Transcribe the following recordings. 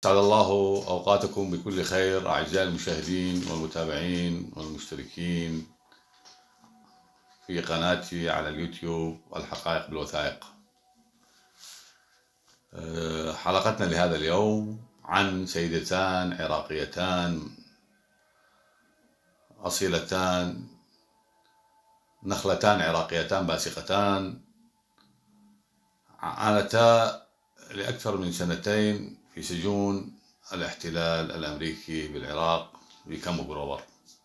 أسعد الله أوقاتكم بكل خير أعزائي المشاهدين والمتابعين والمشتركين في قناتي على اليوتيوب الحقائق بالوثائق. حلقتنا لهذا اليوم عن سيدتان عراقيتان أصيلتان، نخلتان عراقيتان باسقتان، عانتا لأكثر من سنتين في سجون الاحتلال الأمريكي بالعراق في كامب غروفر.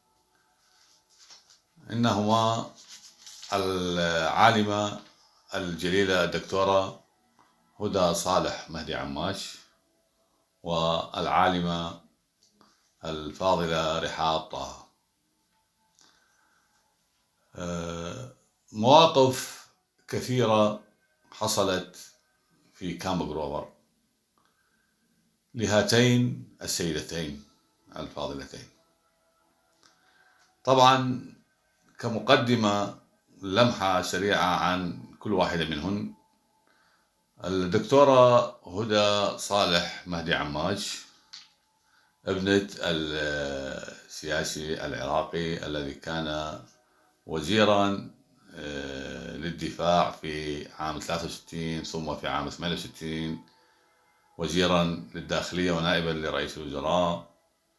إنهما العالمة الجليلة الدكتورة هدى صالح مهدي عماش، والعالمة الفاضلة رحاب طه. مواقف كثيرة حصلت في كامب غروفر لهاتين السيدتين الفاضلتين. طبعا كمقدمة لمحة سريعة عن كل واحدة منهن. الدكتورة هدى صالح مهدي عماش ابنة السياسي العراقي الذي كان وزيرا للدفاع في عام 63 ثم في عام 68 وزيرا للداخلية ونائبا لرئيس الوزراء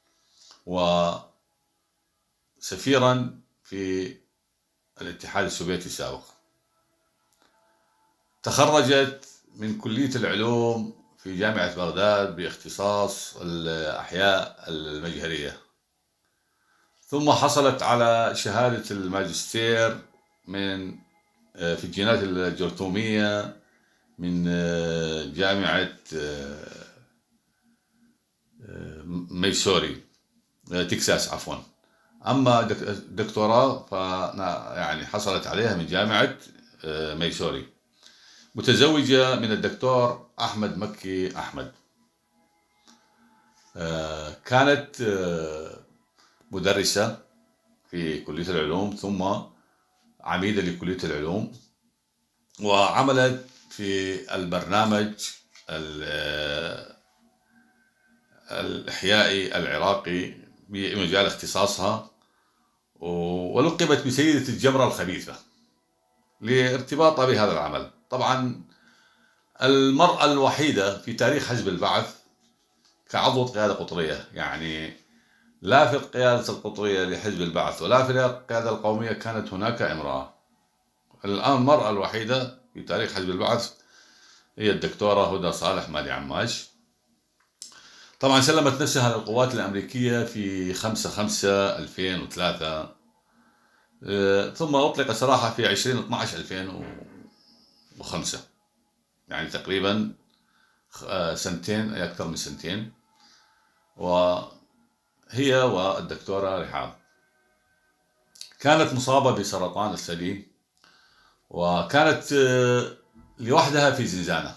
وسفيرا في الاتحاد السوفيتي السابق. تخرجت من كلية العلوم في جامعة بغداد باختصاص الأحياء المجهرية، ثم حصلت على شهادة الماجستير في الجينات الجرثومية من جامعة ميسوري تكساس عفوا. أما دكتوراه يعني حصلت عليها من جامعة ميسوري. متزوجة من الدكتور أحمد مكي أحمد. كانت مدرسة في كلية العلوم ثم عميدة لكلية العلوم، وعملت في البرنامج الإحيائي العراقي بمجال اختصاصها، ولقبت بسيدة الجمرة الخبيثة لارتباطها بهذا العمل. طبعا المرأة الوحيدة في تاريخ حزب البعث كعضو قيادة قطرية، يعني لا في القيادة القطرية لحزب البعث ولا في القيادة القومية كانت هناك امرأة. الآن المرأة الوحيدة في تاريخ حزب البعث هي الدكتورة هدى صالح مهدي عماش. طبعا سلمت نفسها للقوات الأمريكية في 5/5/2003، ثم أطلق سراحها في 20/12/2005، يعني تقريبا سنتين، أي أكثر من سنتين. وهي والدكتورة رحاب كانت مصابة بسرطان الثدي، وكانت لوحدها في زنزانة،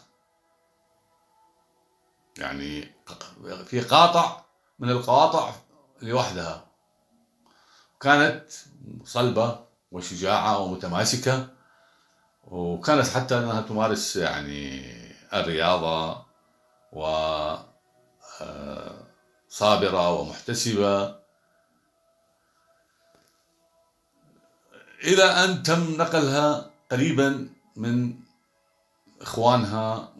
يعني في قاطع من القواطع لوحدها. كانت صلبة وشجاعة ومتماسكة، وكانت حتى أنها تمارس يعني الرياضة، وصابرة ومحتسبة، إلى أن تم نقلها قريبا من إخوانها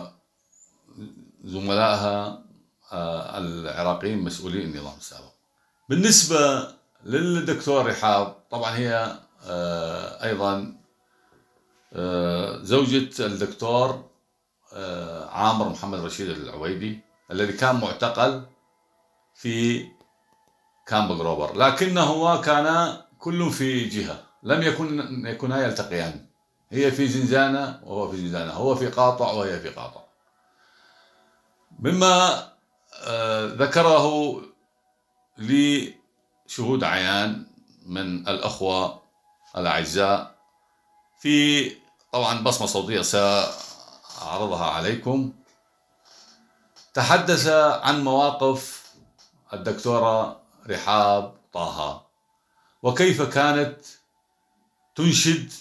وزملائها العراقيين مسؤولي النظام السابق. بالنسبة للدكتور رحاب، طبعا هي أيضا زوجة الدكتور عامر محمد رشيد العويدي الذي كان معتقل في كامب غروفر، لكنهما كانا كل في جهة، لم يكونا يلتقيان. هي في زنزانة وهو في زنزانة، هو في قاطع وهي في قاطع. مما ذكره لي شهود عيان من الأخوة الأعزاء، في طبعا بصمة صوتية سأعرضها عليكم، تحدث عن مواقف الدكتورة رحاب طه وكيف كانت تنشد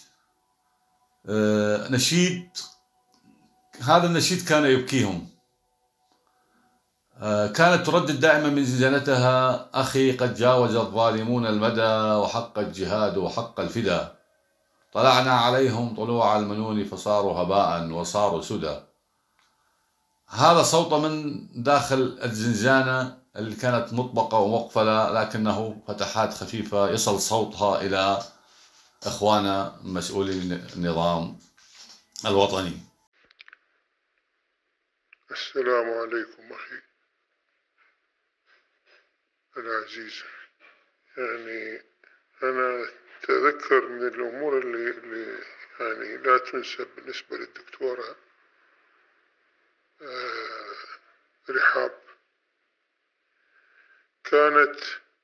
نشيد. هذا النشيد كان يبكيهم. كانت تردد دائما من زنزانتها: أخي قد جاوز الظالمون المدى، وحق الجهاد وحق الفدا، طلعنا عليهم طلوع المنون فصاروا هباء وصاروا سدى. هذا صوت من داخل الزنزانة اللي كانت مطبقة ومقفلة، لكنه فتحات خفيفة يصل صوتها إلى إخوانا مسؤولي النظام الوطني. السلام عليكم أخي العزيز. يعني أنا أتذكر من الأمور اللي يعني لا تنسى بالنسبة للدكتورة رحاب. كانت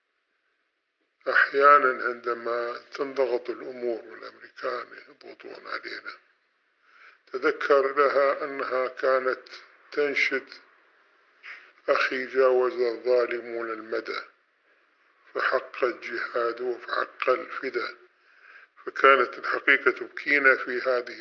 أحيانا عندما تنضغط الأمور والأمريكان يضغطون علينا، تذكر لها أنها كانت تنشد: أخي جاوز الظالمون المدى، فحق الجهاد وفحق الفدا. فكانت الحقيقة تبكينا في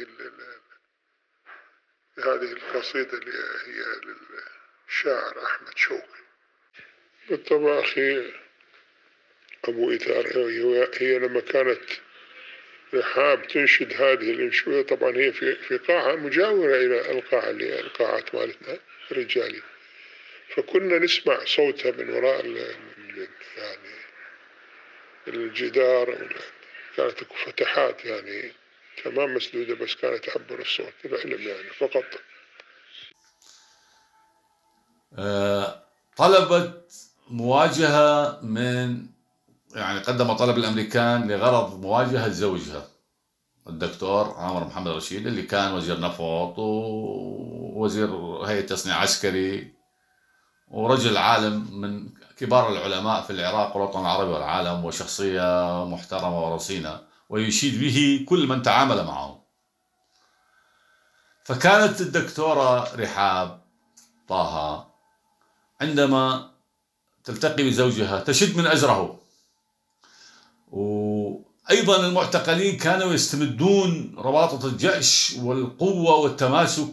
هذه القصيدة اللي هي للشاعر أحمد شوقي. بالطبع أخي أبو إيثار، هي لما كانت رحاب تنشد هذه الأنشودة، طبعا هي في قاعة مجاورة إلى القاعة اللي القاعات مالتنا الرجالي، فكنا نسمع صوتها من وراء يعني الجدار. كانت فتحات يعني تمام مسدودة، بس كانت تعبر الصوت العلم يعني فقط. طلبت مواجهة يعني قدم طلب الأمريكان لغرض مواجهة زوجها الدكتور عامر محمد رشيد، اللي كان وزير نفط ووزير هيئة تصنيع عسكري ورجل عالم من كبار العلماء في العراق والوطن العربي والعالم، وشخصية محترمة ورصينة ويشيد به كل من تعامل معه. فكانت الدكتورة رحاب طه عندما تلتقي بزوجها تشد من أزره. وأيضا المعتقلين كانوا يستمدون رباطة الجأش والقوة والتماسك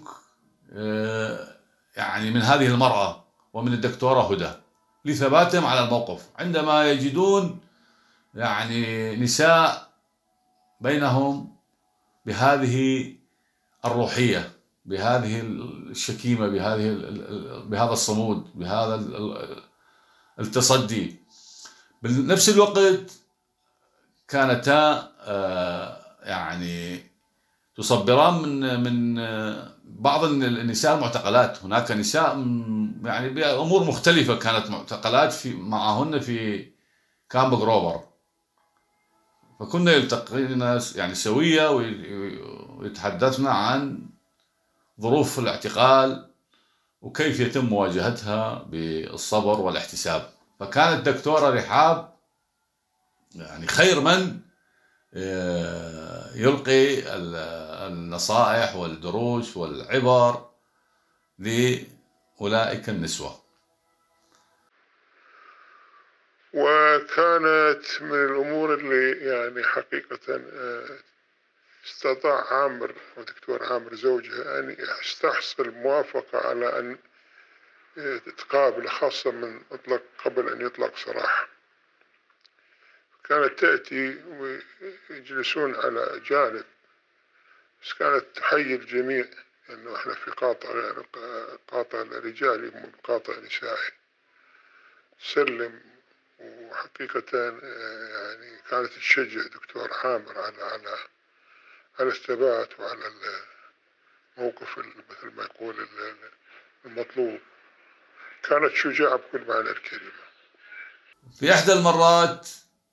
يعني من هذه المرأة ومن الدكتورة هدى لثباتهم على الموقف، عندما يجدون يعني نساء بينهم بهذه الروحية، بهذه الشكيمة، بهذا الصمود، بهذا التصدي. بنفس الوقت كانتا يعني تصبران من بعض النساء المعتقلات. هناك نساء يعني بأمور مختلفة كانت معتقلات معهن في كامب غروفر، فكنا يلتقينا يعني سوية ويتحدثنا عن ظروف الاعتقال وكيف يتم مواجهتها بالصبر والاحتساب. فكانت دكتورة رحاب يعني خير من يلقي النصائح والدروس والعبر لأولئك النسوة. وكانت من الأمور اللي يعني حقيقة استطاع عامر ودكتور عامر زوجها أن يستحصل موافقة على أن تقابل، خاصة من أطلق قبل أن يطلق سراح. كانت تأتي ويجلسون على جانب، بس كانت تحيي الجميع أنه إحنا في قاطع رجالي مو قاطع نسائي. سلم. وحقيقة يعني كانت تشجع دكتور عامر على الثبات وعلى الموقف مثل ما يقول المطلوب. كانت شجاعة بكل معنى الكلمة. في إحدى المرات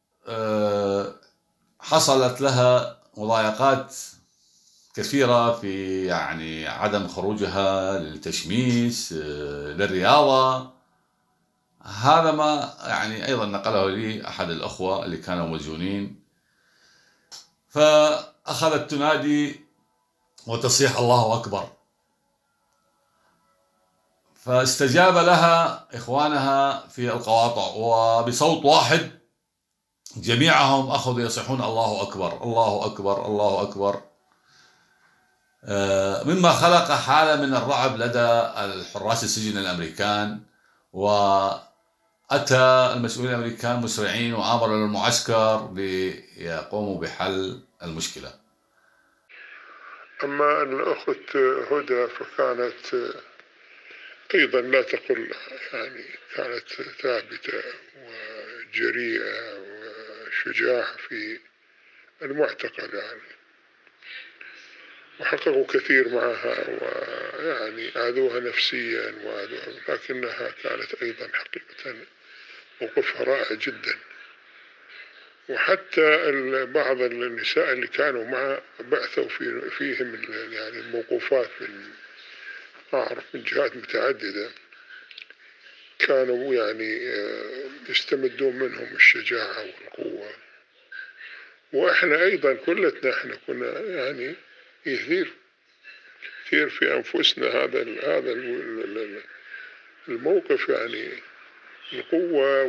حصلت لها مضايقات كثيرة في يعني عدم خروجها للتشميس للرياضة. هذا ما يعني أيضا نقله لي أحد الأخوة اللي كانوا موزونين، فأخذت تنادي وتصيح الله أكبر، فاستجاب لها إخوانها في القواطع وبصوت واحد جميعهم أخذوا يصيحون الله أكبر الله أكبر الله أكبر، مما خلق حالة من الرعب لدى الحراس السجن الأمريكان، وأتى المسؤولين الأمريكان مسرعين وآمروا المعسكر ليقوموا بحل المشكلة. أما الأخت هدى فكانت أيضا لا تقل، يعني كانت ثابتة وجريئة وشجاعة في المعتقل، يعني وحققوا كثير معها، ويعني آذوها نفسيا لكنها كانت أيضا حقيقة موقفها رائع جدا. وحتى بعض النساء اللي كانوا معه بعثوا فيهم يعني الموقوفات أعرف من جهات متعددة، كانوا يعني يستمدون منهم الشجاعة والقوة. وإحنا أيضا كلتنا إحنا كنا يعني كثير في أنفسنا هذا الموقف، يعني القوة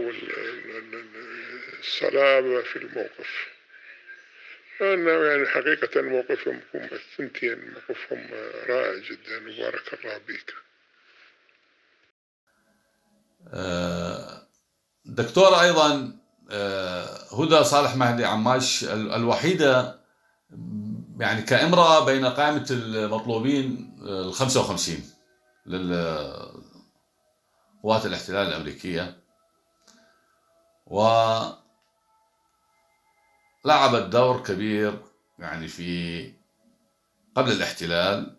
والصلابة في الموقف. أنا يعني حقيقة موقفهم الثنتين موقفهم رائع جدا، وبارك الله بك. دكتورة أيضا هدى صالح مهدي عماش الوحيدة يعني كامرأة بين قائمة المطلوبين 55 للقوات الاحتلال الأمريكية، ولعبت دور كبير يعني في قبل الاحتلال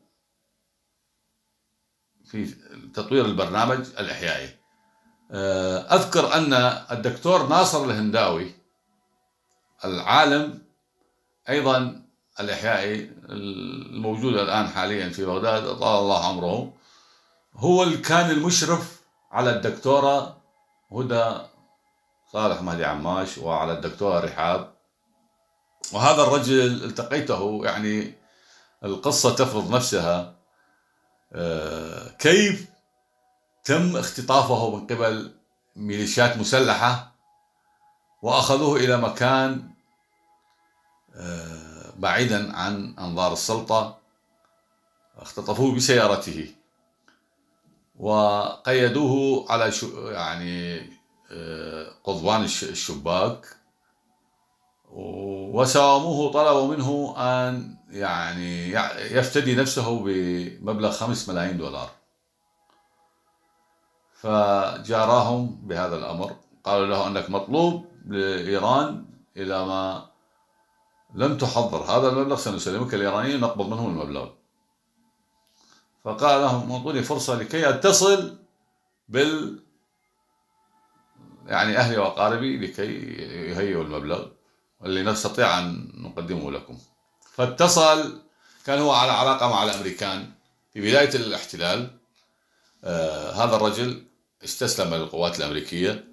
في تطوير البرنامج الإحيائي. أذكر أن الدكتور ناصر الهنداوي العالم أيضا الإحيائي الموجود الآن حاليا في بغداد أطال الله عمره، هو اللي كان المشرف على الدكتورة هدى صالح مهدي عماش وعلى الدكتورة رحاب. وهذا الرجل التقيته، يعني القصة تفرض نفسها، كيف تم اختطافه من قبل ميليشيات مسلحة وأخذوه إلى مكان بعيدا عن أنظار السلطة، اختطفوه بسيارته وقيدوه على يعني قضبان الشباك، وساوموه، طلبوا منه أن يعني يفتدي نفسه بمبلغ 5 ملايين دولار. فجاراهم بهذا الأمر، قالوا له أنك مطلوب لإيران، إذا ما لم تحضر هذا المبلغ سنسلمك الإيرانيين ونقبض منهم المبلغ. فقال لهم اعطوني فرصة لكي أتصل يعني أهلي وأقاربي لكي يهيئوا المبلغ اللي نستطيع أن نقدمه لكم. فاتصل، كان هو على علاقة مع الأمريكان في بداية الاحتلال. هذا الرجل استسلم للقوات الأمريكية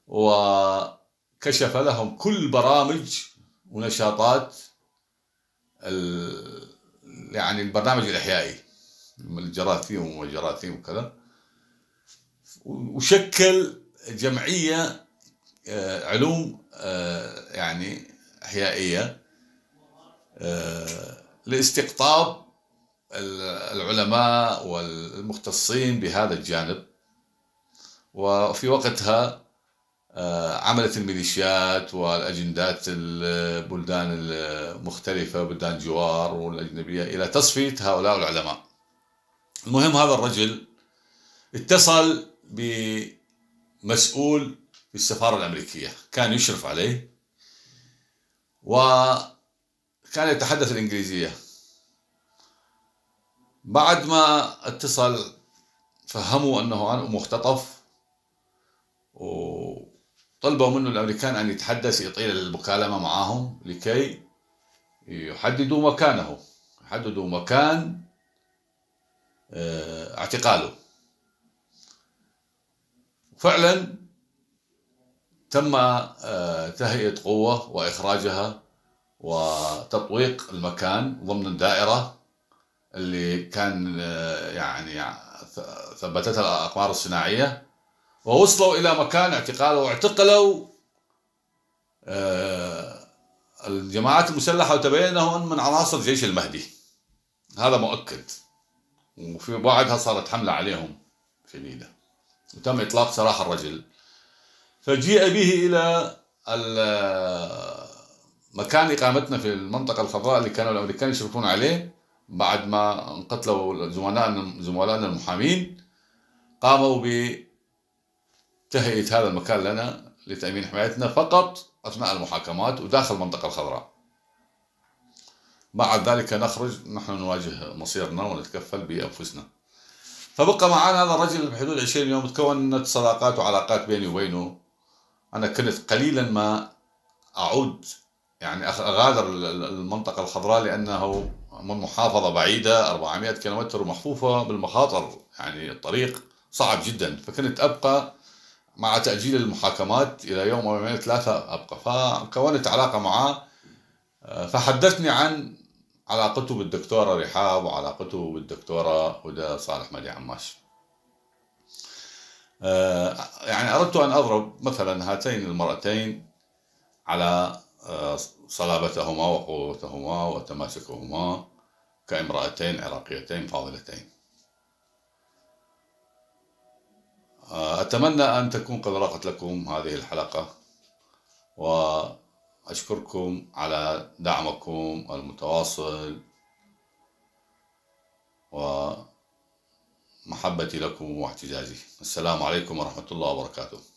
وكشف لهم كل برامج ونشاطات يعني البرنامج الإحيائي، الجراثيم والجراثيم وكذا، وشكل جمعية علوم يعني إحيائية لاستقطاب العلماء والمختصين بهذا الجانب. وفي وقتها عملت الميليشيات والأجندات البلدان المختلفة، بلدان جوار والأجنبية، إلى تصفية هؤلاء العلماء. المهم هذا الرجل اتصل بمسؤول في السفارة الأمريكية كان يشرف عليه، وكان يتحدث الإنجليزية. بعد ما اتصل فهموا أنه مختطف، وطلبوا منه الأمريكان أن يتحدث، يطيل المكالمة معهم لكي يحددوا مكانه، يحددوا مكان اعتقاله. فعلا تم تهيئة قوة وإخراجها وتطويق المكان ضمن الدائرة اللي كان يعني ثبتتها الأقمار الصناعية، ووصلوا إلى مكان اعتقاله، واعتقلوا الجماعات المسلحة، وتبين أنه من عناصر جيش المهدي، هذا مؤكد. وفي بعدها صارت حملة عليهم شديدة. وتم إطلاق سراح الرجل، فجيء به إلى مكان إقامتنا في المنطقة الخضراء اللي كانوا الأمريكان يشرفون عليه بعد ما انقتلوا زملائنا المحامين. قاموا بتهيئة هذا المكان لنا لتأمين حمايتنا فقط أثناء المحاكمات وداخل المنطقة الخضراء. بعد ذلك نخرج نحن نواجه مصيرنا ونتكفل بأنفسنا. فبقى معنا هذا الرجل بحدود 20 يوم، تكونت صداقات وعلاقات بيني وبينه. أنا كنت قليلا ما أعود يعني أغادر المنطقة الخضراء، لأنه من محافظة بعيدة 400 كيلومتر ومحفوفة بالمخاطر، يعني الطريق صعب جدا. فكنت أبقى مع تأجيل المحاكمات إلى يوم أو يومين 3 أبقى. فكونت علاقة معه، فحدثني عن علاقته بالدكتورة رحاب وعلاقته بالدكتورة هدى صالح مدي عماش. يعني أردت أن أضرب مثلا هاتين المرأتين على صلابتهما وقوتهما وتماسكهما كامرأتين عراقيتين فاضلتين. أتمنى أن تكون قد رقت لكم هذه الحلقة، وأشكركم على دعمكم المتواصل ومحبتي لكم واحتجاجي. السلام عليكم ورحمة الله وبركاته.